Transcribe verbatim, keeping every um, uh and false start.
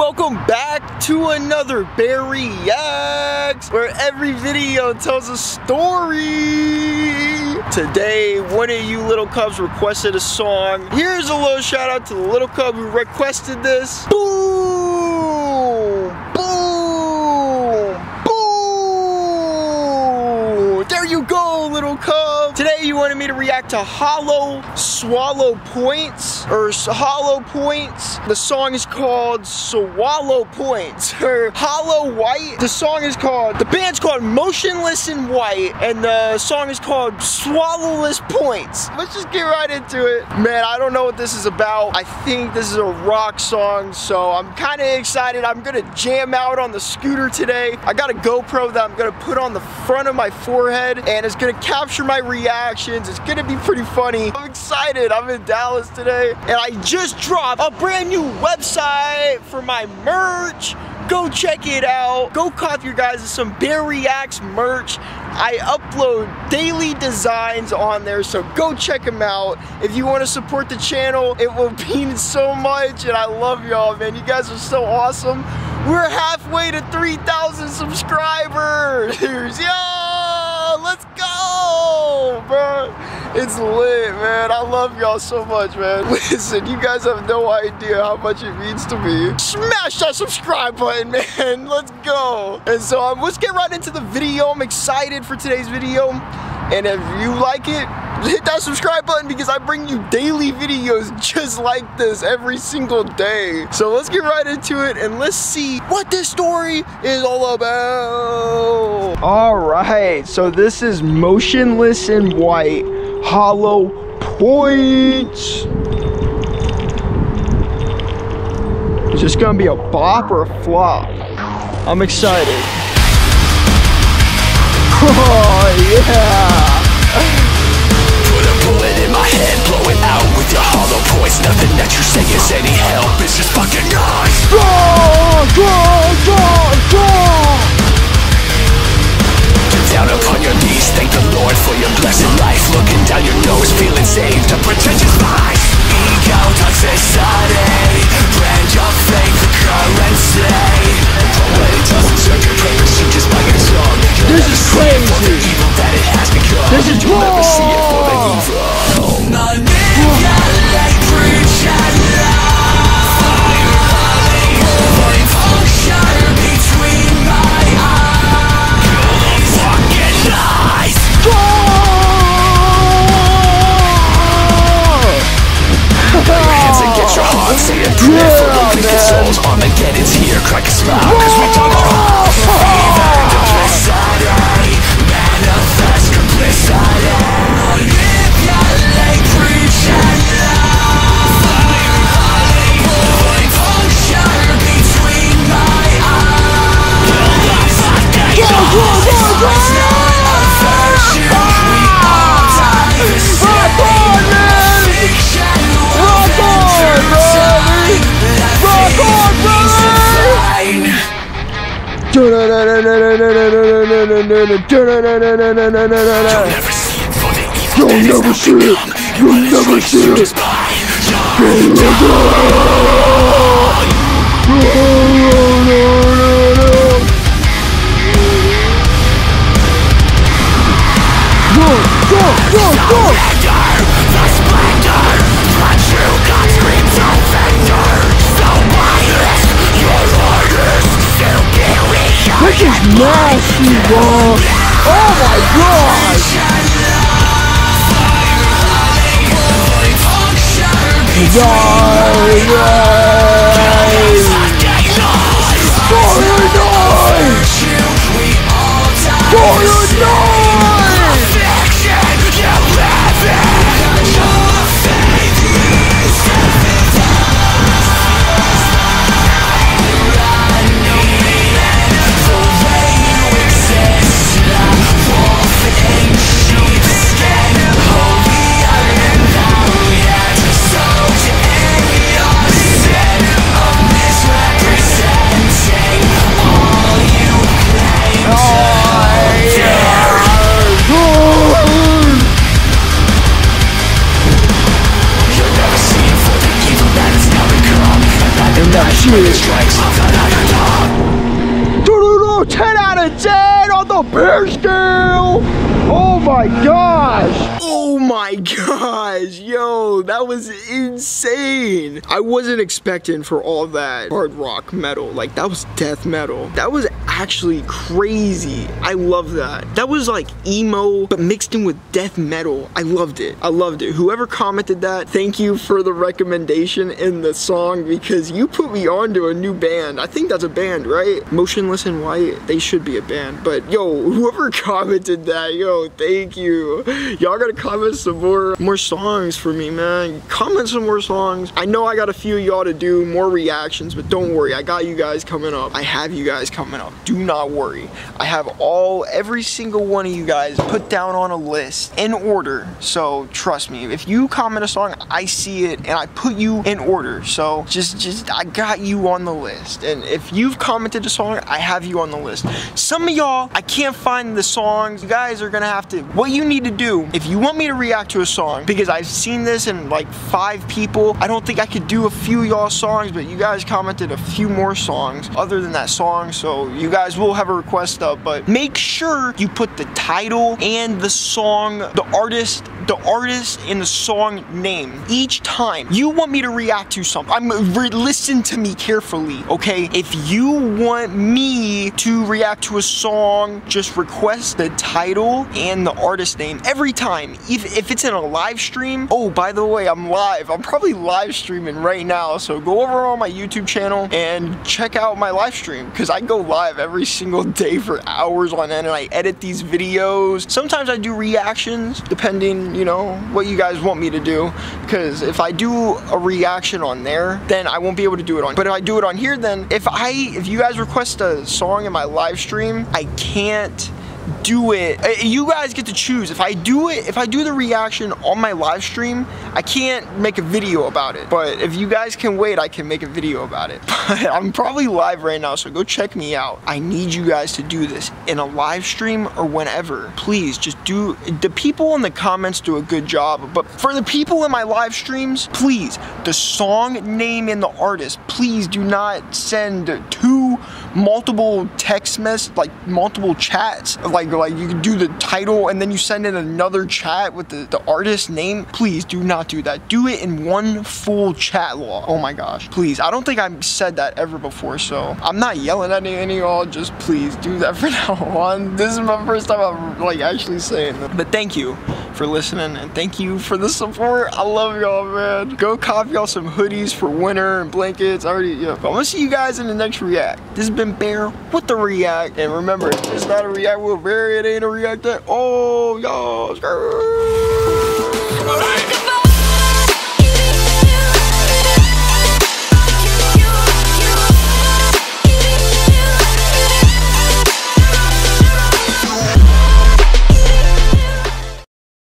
welcome back to another Bear Reacts, where every video tells a story. Today, one of you little cubs requested a song. Here's a little shout out to the little cub who requested this. Boom! Boom! Boom! There you go, little cub. Today you wanted me to react to Hollow Swallow Points, or Hollow Points. The song is called Swallow Points, or Hollow White. The song is called, the band's called Motionless In White, and the song is called Swallowless Points. Let's just get right into it. Man, I don't know what this is about. I think this is a rock song, so I'm kind of excited. I'm gonna jam out on the scooter today. I got a GoPro that I'm gonna put on the front of my forehead, and it's gonna capture my reactions. It's gonna be pretty funny. I'm excited. I'm in Dallas today, and I just dropped a brand new website for my merch. Go check it out. Go cop your guys some Bear Reacts merch. I upload daily designs on there, so go check them out. If you want to support the channel, it will mean so much, and I love y'all, man. You guys are so awesome. We're halfway to three thousand subscribers. Yo, let's go, bro. It's lit, man. I love y'all so much, man. Listen, you guys have no idea how much it means to me. Smash that subscribe button, man. Let's go. And so um, let's get right into the video. I'm excited for today's video. And if you like it, hit that subscribe button, because I bring you daily videos just like this every single day. So let's get right into it, and let's see what this story is all about. All right, so this is Motionless In White, Hollow Points. Is this gonna be a bop or a flop? I'm excited. Oh yeah! Put a bullet in my head, blow it out with your hollow points. Nothing that you say is any help, it's just fucking noise. Draw, draw, draw, draw. Get down upon your knees, thank the Lord for your blessed life. Looking down your nose, feeling saved, a pretentious vice. Ego, toxicity, brand your faith the currency. But it doesn't serve your purpose, you just bite your tongue. This is crazy. For the evil that it has become. This is You'll never see it for the evil. Manipulate, preach and lie. Fire, function between my eyes. You're fucking lies. Put your hands and get your heart, say a prayer for the wicked souls. Armageddon's here, crack a smile, cause we don't know. Fever, duplicity, manifest complicity. Manipulate, preach and lie. Putting function between my eyes. It's not a virtue, we all die the same. Fiction, love and time. Rock on, brother! You'll never see it for the evil. You'll never see it. You'll never see it. Go, go, go, go! The splendor, but you got screams of vendor. So biased, your orders still carry. This is nasty, bro. Oh my gosh. Die, die. Fire, die. Holy, I am now yet, so in your ten out of ten on the bear scale. Oh my gosh. Oh my gosh. Yo, that was insane. I wasn't expecting for all that hard rock metal. Like, that was death metal. That was actually crazy. I love that. That was like emo, but mixed in with death metal. I loved it. I loved it. Whoever commented that, thank you for the recommendation in the song, because you put me on to a new band. I think that's a band, right? Motionless in White. They should be a band. But yo, whoever commented that, yo, thank you. Y'all gotta comment some more more songs for me, man. Comment some more songs. I know I got a few of y'all to do more reactions, but don't worry, I got you guys coming up. I have you guys coming up. Do not worry. I have all every single one of you guys put down on a list in order. So trust me, if you comment a song, I see it and I put you in order. So just just I got you on the list. And if you've commented a song, I have you on the list. Some of y'all, I can't find the songs. You guys are gonna have to, what you need to do, if you want me to react to a song, because I've seen this in like five people, I don't think I could do a few of y'all songs, but you guys commented a few more songs other than that song, so you guys will have a request up. But make sure you put the title and the song, the artist, the artist and the song name each time you want me to react to something. I'm listen to me carefully, okay? If you want me to react to a song, just request the title and the artist name every time. If, if it's in a live stream, oh, by the way, I'm live. I'm probably live streaming right now, so go over on my YouTube channel and check out my live stream, because I go live every single day for hours on end and I edit these videos. Sometimes I do reactions depending, you know, what you guys want me to do, because if I do a reaction on there, then I won't be able to do it on. But if I do it on here, then if I if you guys request a song in my live stream, I can't do it. You guys get to choose. If I do it, if I do the reaction on my live stream, I can't make a video about it. But if you guys can wait, I can make a video about it. But I'm probably live right now, so go check me out. I need you guys to do this in a live stream or whenever. Please just do. The people in the comments do a good job, but for the people in my live streams, please, the song name and the artist, please do not send two multiple text mess, like multiple chats. Like, like you can do the title and then you send in another chat with the, the artist name. Please do not do that. Do it in one full chat log. Oh my gosh, please. I don't think I've said that ever before, so I'm not yelling at any of y'all. Just please do that from now on. This is my first time I'm like actually saying that. But thank you for listening and thank you for the support. I love y'all, man. Go cop y'all some hoodies for winter and blankets. I already, yeah. I'm gonna see you guys in the next react. This has been Bear with the react, and remember, it's not a react with Bear, it ain't a react at all, y'all.